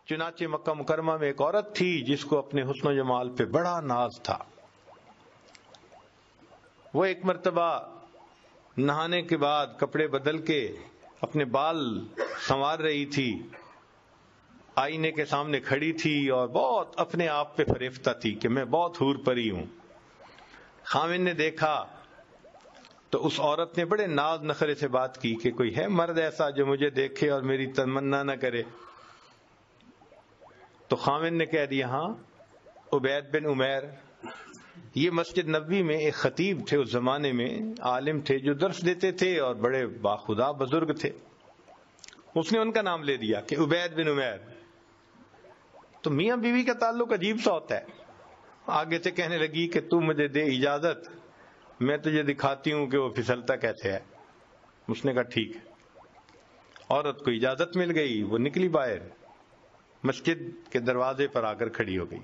چنانچہ مکہ مکرمہ میں ایک عورت تھی جس کو اپنے حسن و جمال پہ بڑا ناز تھا. وہ ایک مرتبہ نہانے کے بعد کپڑے بدل کے اپنے بال سنوار رہی تھی، آئینے کے سامنے کھڑی تھی اور بہت اپنے آپ پہ فریفتہ تھی کہ میں بہت حور پری ہوں. خاوند نے دیکھا تو اس عورت نے بڑے ناز نخرے سے بات کی کہ کوئی ہے مرد ایسا جو مجھے دیکھے اور میری تمنا نہ کرے. تو خاوند نے کہہ دیا ہاں، عبید بن عمیر. یہ مسجد نبوی میں ایک خطیب تھے، اس زمانے میں عالم تھے جو درس دیتے تھے اور بڑے باخدا بزرگ تھے. اس نے ان کا نام لے دیا کہ عبید بن عمیر. تو میاں بیوی کا تعلق عجیب سا ہوتا ہے. آگے سے کہنے لگی کہ تو مجھے دے اجازت، میں تجھے دکھاتی ہوں کہ وہ پھسلتا کیسے ہے. اس نے کہا ٹھیک ہے. عورت کو اجازت مل گئی، وہ نکلی باہر، مسجد کے دروازے پر آ کر کھڑی ہو گئی.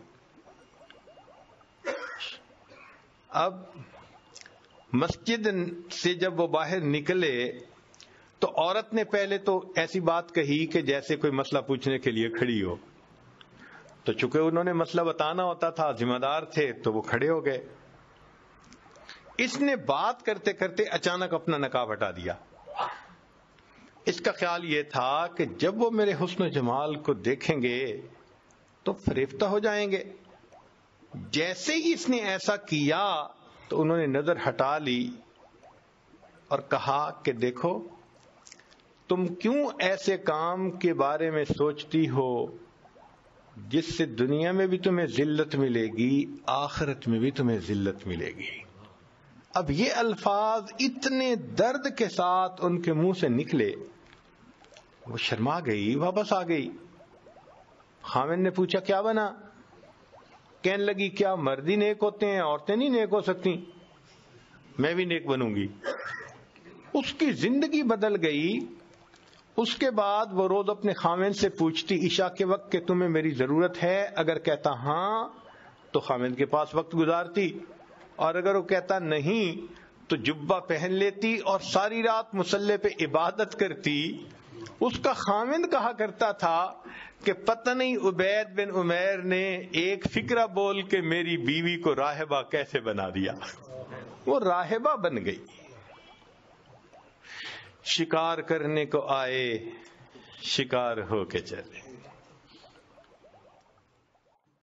اب مسجد سے جب وہ باہر نکلے تو عورت نے پہلے تو ایسی بات کہی کہ جیسے کوئی مسئلہ پوچھنے کے لیے کھڑی ہو. تو چونکہ انہوں نے مسئلہ بتانا ہوتا تھا، ذمہ دار تھے، تو وہ کھڑے ہو گئے. اس نے بات کرتے کرتے اچانک اپنا نقاب ہٹا دیا. اس کا خیال یہ تھا کہ جب وہ میرے حسن و جمال کو دیکھیں گے تو فریفتہ ہو جائیں گے. جیسے ہی اس نے ایسا کیا تو انہوں نے نظر ہٹا لی اور کہا کہ دیکھو تم کیوں ایسے کام کے بارے میں سوچتی ہو جس سے دنیا میں بھی تمہیں ذلت ملے گی، آخرت میں بھی تمہیں ذلت ملے گی. اب یہ الفاظ اتنے درد کے ساتھ ان کے منہ سے نکلے، وہ شرما گئی، واپس آ گئی. خاوند نے پوچھا کیا بنا؟ کہنے لگی کیا مرد ہی نیک ہوتے ہیں، عورتیں نہیں نیک ہو سکتی؟ میں بھی نیک بنوں گی. اس کی زندگی بدل گئی. اس کے بعد وہ روز اپنے خاوند سے پوچھتی عشاء کے وقت کہ تمہیں میری ضرورت ہے. اگر کہتا ہاں تو خاوند کے پاس وقت گزارتی، اور اگر وہ کہتا نہیں تو جبہ پہن لیتی اور ساری رات مصلی پہ عبادت کرتی. اس کا خاوند کہا کرتا تھا کہ پتہ نہیں عبید بن عمیر نے ایک فکرہ بول کے میری بیوی کو راہبہ کیسے بنا دیا. وہ راہبہ بن گئی. شکار کرنے کو آئے، شکار ہو کے چلے.